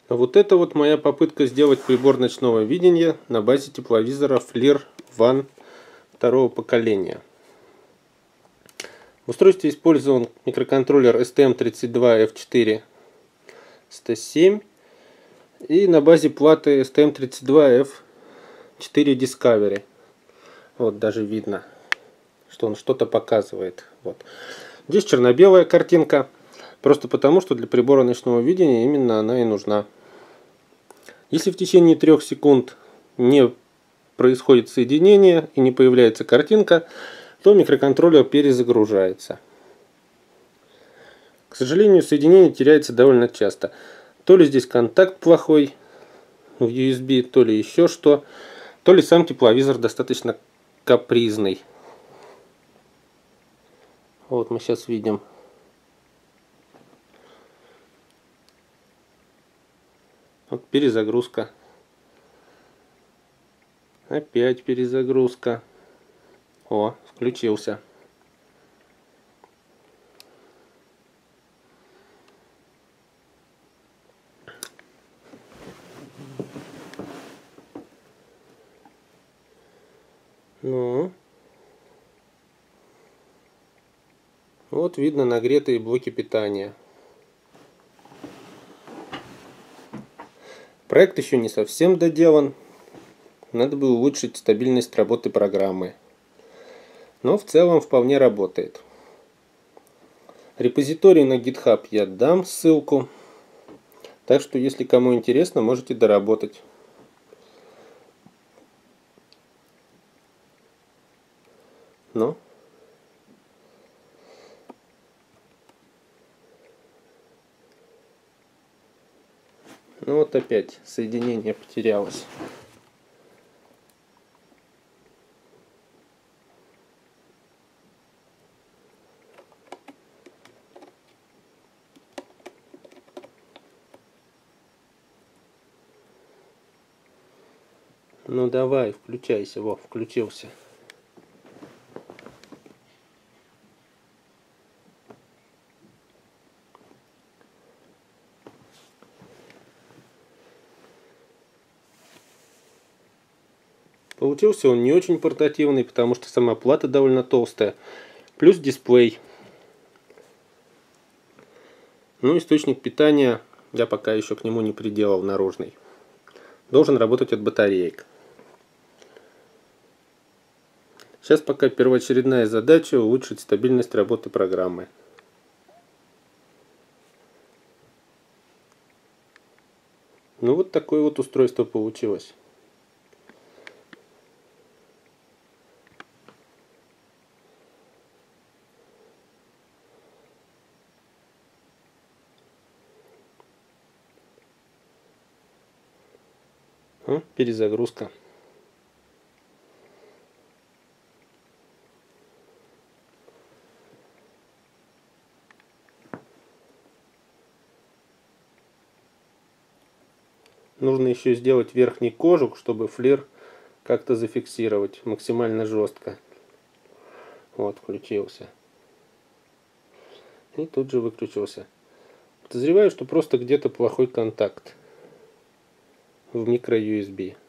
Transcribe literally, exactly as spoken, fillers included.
А вот это вот моя попытка сделать прибор ночного видения на базе тепловизора FLIR ONE второго поколения. В устройстве использован микроконтроллер эс тэ эм тридцать два эф четыре сто семь и на базе платы эс тэ эм тридцать два эф четыре Discovery. Вот даже видно, что он что-то показывает. Вот. Здесь черно-белая картинка, просто потому, что для прибора ночного видения именно она и нужна. Если в течение трех секунд не происходит соединение и не появляется картинка, то микроконтроллер перезагружается. К сожалению, соединение теряется довольно часто. То ли здесь контакт плохой в ю эс би, то ли еще что, то ли сам тепловизор достаточно капризный. Вот мы сейчас видим. Вот перезагрузка. Опять перезагрузка. О, включился. Ну. Вот видно нагретые блоки питания. Проект еще не совсем доделан. Надо бы улучшить стабильность работы программы. Но в целом вполне работает. Репозиторий на GitHub я дам ссылку. Так что, если кому интересно, можете доработать. Ну. Ну вот опять соединение потерялось. Ну давай, включайся. Во, включился. Получился он не очень портативный, потому что сама плата довольно толстая. Плюс дисплей. Ну, источник питания я пока еще к нему не приделал наружный. Должен работать от батареек. Сейчас пока первоочередная задача улучшить стабильность работы программы. Ну вот такое вот устройство получилось. О, перезагрузка. Нужно еще сделать верхний кожух, чтобы флир как-то зафиксировать максимально жестко. Вот, включился. И тут же выключился. Подозреваю, что просто где-то плохой контакт в микро ю эс би.